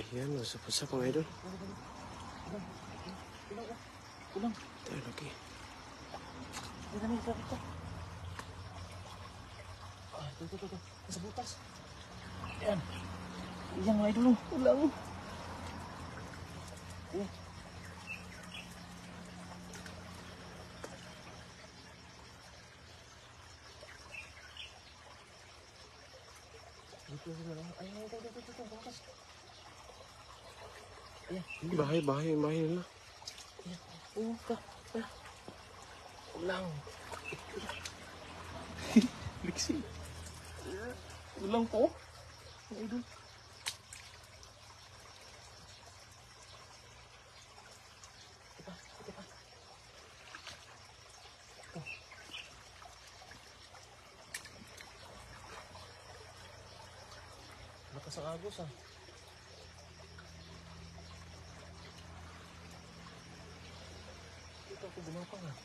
Yan, usap-usap mga idol. Ulang. Tayo lagi. Yan namin, ito. Ito. Sa butas. Yan. Yan mga idol. Ulang. Ayan. Ito. Butas. Ayan. Bahay nila. Ayan. Ulang. Liksi. Ulang po. Mga idol. Ito. Lakas ang agos ah. Ito ako bumapang ah.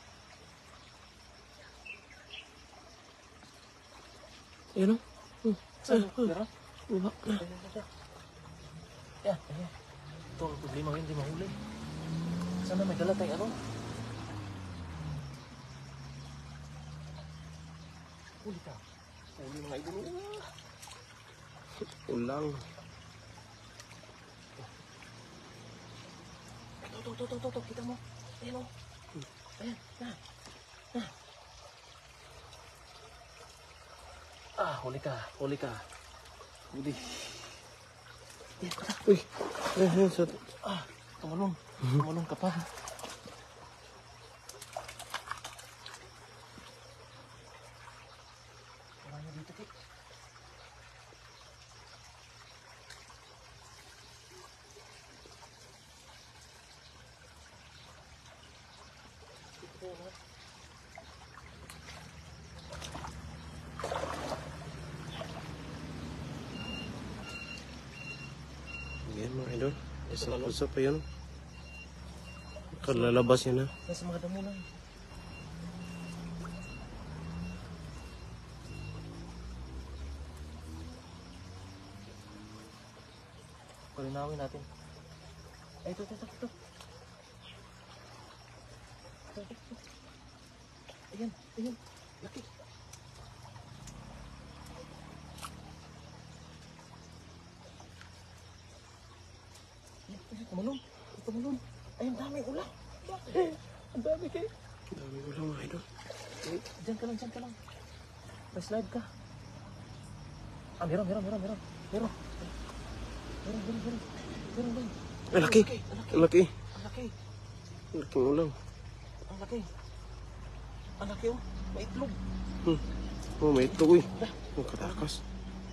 Ayan o. Saan? Meron? Uwa na. Yan. Ito ang problema ngayon, di mahuli. Sana may dala tayo ano? Huli ka. Huli mga idol. Ulang. Ito. Kita mo. Ayan o. Ayan. Huli ka. Huli. Uy. Ayan, sa... Tumalong ka pa. Wala niya dito, Kik. Ayan mga idol. Usap-usap pa yun. Kalalabas yan na. Nasa mga damo lang. Palinawin natin. Ay, ito. Ayan. Laki. Tumalon. Ay, ang dami ulang. Ang dami kayo. Ang dami ulang mga idol. Diyan ka lang. Pa-slide ka. Meron. Ay, laki. Ang laki. Laking ulang. Ang laki oh. May itlog. Oh, may itlog uy. Ang katakas.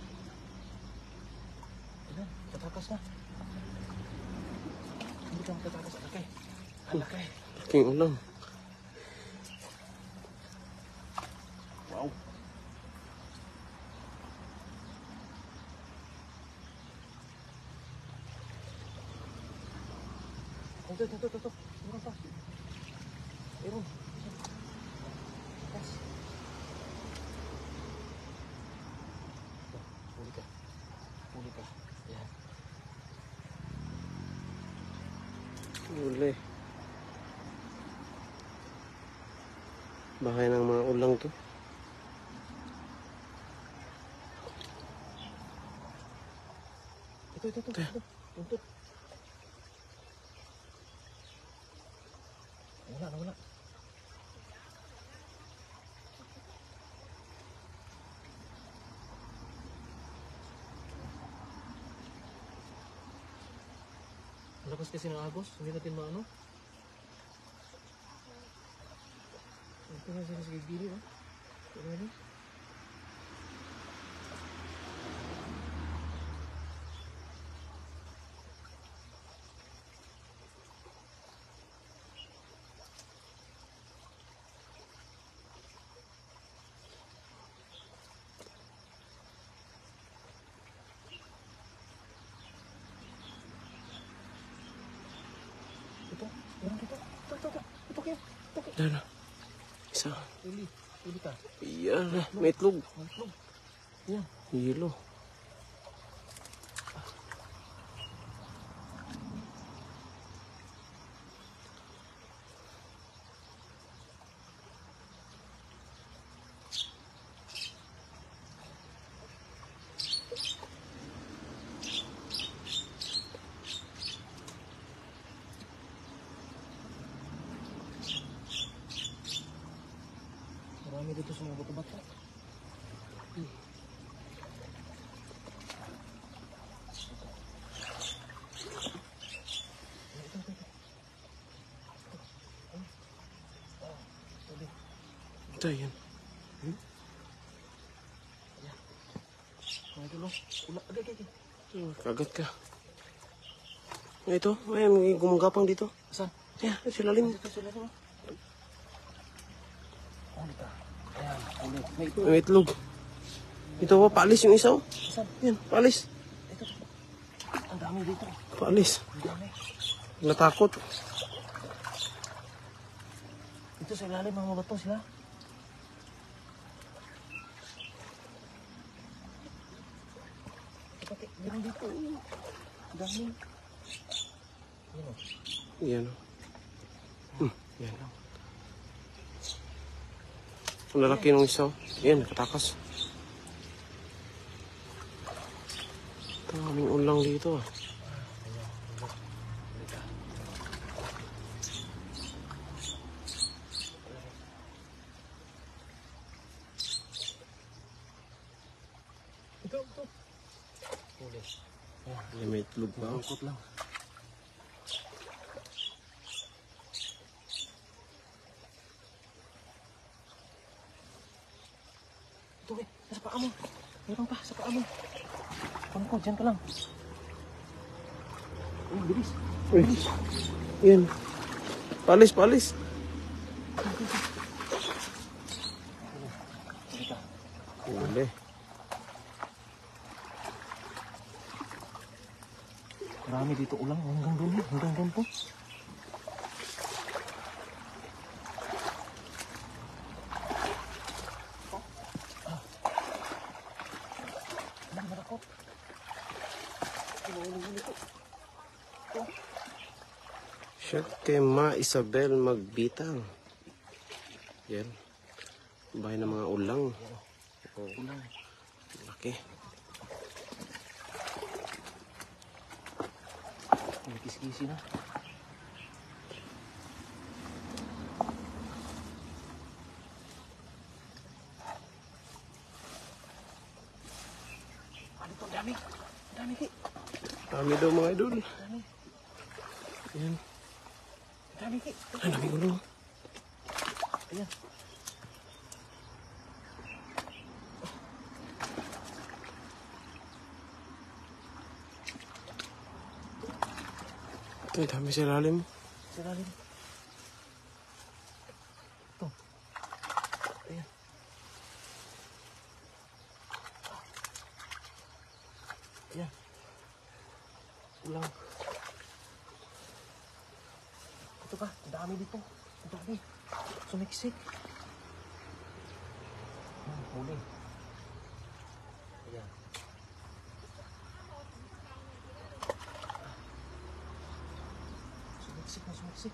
Ayan, katakas na. Hindi ka makatakas. Ang laki. Laking ulang. Wow. Ito. Meron pa. Meron. Yes. Huli ka. Yan. Uli. Bahay ng mga ulang to. Ito. Tuntut. Wala. Lakas kasi ng agos, hindi natin maano. Ito kasi sa gilid, oh. Ito. Dala. Isa. Huli ka. Iyan. May itlog. Yan. Yelo. Ito, yan. Mga idol, oh. Ula, agay. Kagat ka. Ito, may gumagapang dito. Saan? Yan, sa lalim. Dito sila to. Oh, dito. Ayan, ulit. May ito. May itlog. Ito pa, paalis yung isa. Oh. Saan? Yan, paalis. Ito. Ang dami dito. Paalis. Ang dami. Natakot. Ito sa ilalim, mga bato sila. Pati, ganun dito. Ang dami. Yan o. Yan. Yan. Ang lalaki ng isa. Yan, nakatakas. Daming ulang dito. Ito. Huli. Yan, may itlog pa. Lungkot lang. Ito eh, nasa paa mo. Meron pa, sa paa mo. Kamu ko, dyan ka lang. Uy, bilis. Uy. Yan. Paalis. Halika. Huli. Marami dito ulang, hanggang doon po. Marakot. Siya kay Ma Isabel Magbitang. Yan. Bahay ng mga ulang. Oh, Ulang. laki. May kisi-kisi na. Ano to? Dami. Dami, Ki. Dami daw mga idol. Dami. Yan. Dami, Ki. Ay, dami ulo. Ayan. Ito, dami sa ilalim. Siralim. Ito. Ayan. Ayan. Ulang. Ito pa, ang dami dito. Ang dami. Sumiksik. Huli. Ayan. Sumiksik.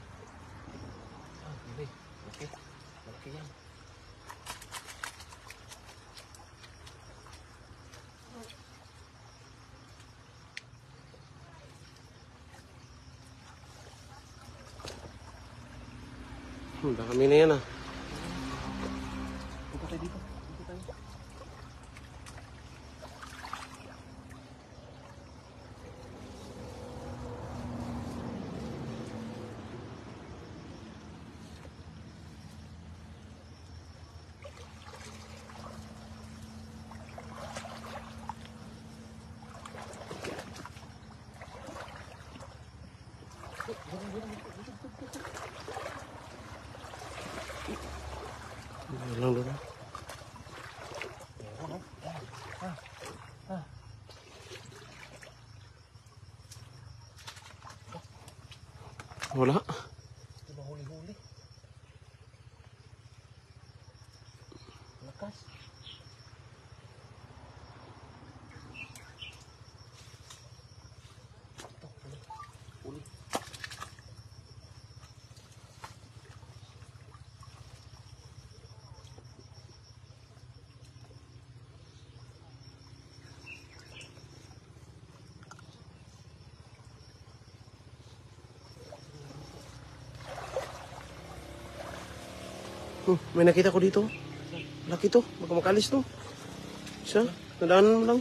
Huli. Okay. Malaki yan. Dami na yan ah. Punta tayo dito. Punta tayo. Ulang doon. Wala. Di ba huli-huli? Lakas. Ito, huli. Huli. May nakita ko dito. Laki to. Baka makalis to. Siya. Nadaanan mo lang.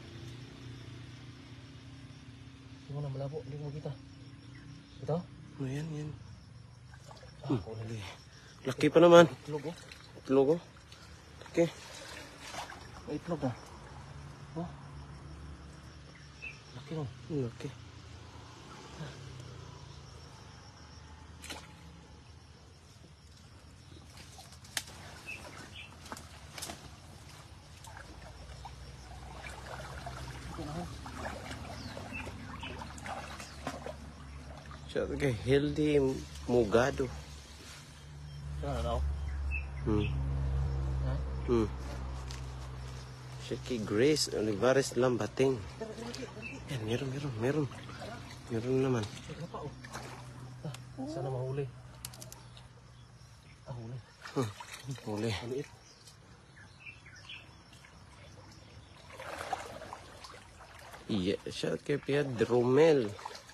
Hindi mo na malabo. Hindi mo kita. Ito? Ano yan, yan. Ah, huli. Laki pa naman. Itlog oh. itlog, oh. Okay. May itlog na. Oh. Laki no. Okay. Siya kay healthy mugado. Ano na ako? Ha? Siya kay Grace Olivares Lambating. Yan, meron. Meron naman. Ito pa oh. Sana mahuli. Huli. Huli. Maliit. Iya, siya kay Pia Dromel.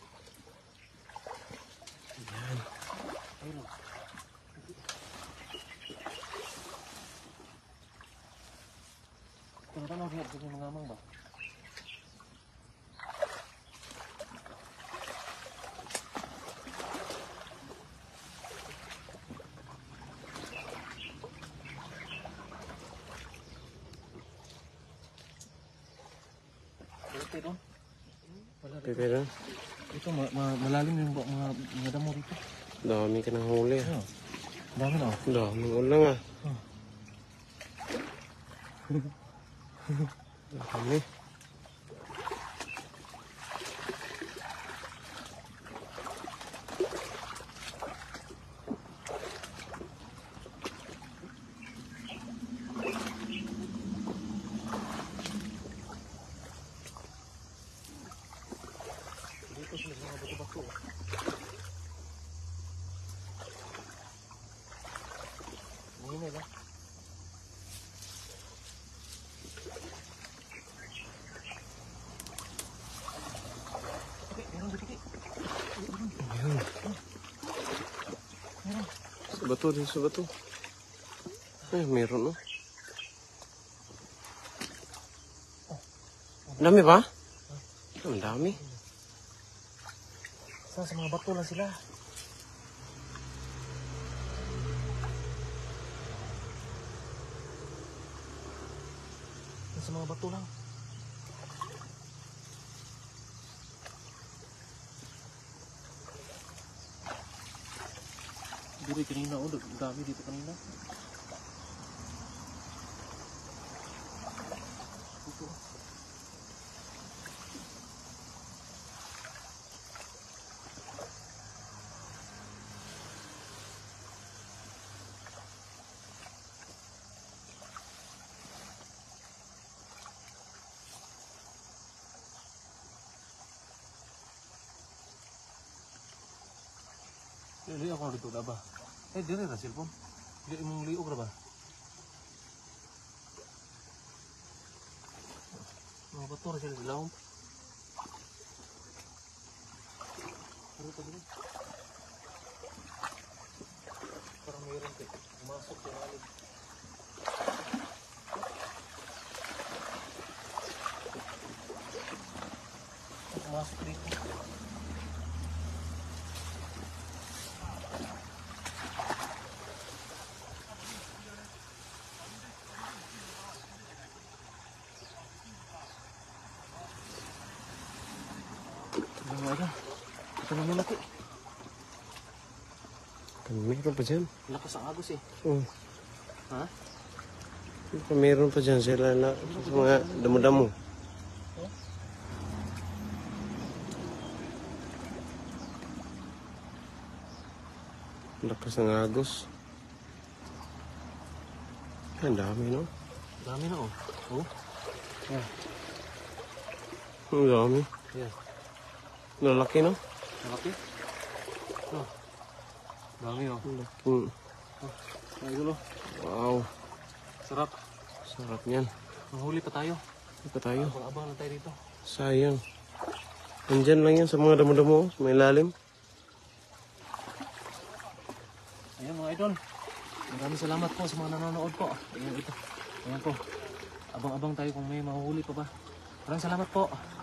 Tama lihat sa mga amang ba? Ito Pero ito malalim yung mga damo dito. dami ka ng huli. Ano? Dami na oh. Dami ulang ah. Dami. Dito sila mga bato-bato. Mahina ba? Sa bato din, sa bato. Ay, meron oh. Dami ba? Ang dami. Sa mga bato lang sila. Sa mga bato lang. Dito kanina oh, dami dito kanina. Ito. Dili ako dito na ba? Dili na cellphone. Dili mong liog na ba? Mga bato na sila dilawang. Pero ito dito. Parang mayroon kayo. Pumasok sa lalim. Pumasok dito. Ito naman laki. Meron pa dyan. Lakas ang agos eh. Oh. Ha? Meron pa dyan sila na sa mga damo-damo. Lakas ng agos. Ang dami, no? Dami na oh. Oh? Yeah. Ang dami. Yeah. Lalaki, no? Malaki? Oh. Dami oh. Laki. Oh. Ay gulo. Wow. Sarap. Sarap niyan. Mahuli pa tayo. Hindi pa tayo. Abang-abang lang tayo dito. Sayang. Nandyan lang yan sa mga damo-damo. May lalim. Ayan mga idol. Maraming salamat po sa mga nanonood po. Ayan ito. Ayan po. Abang-abang tayo kung may mahuli pa ba. Maraming salamat po.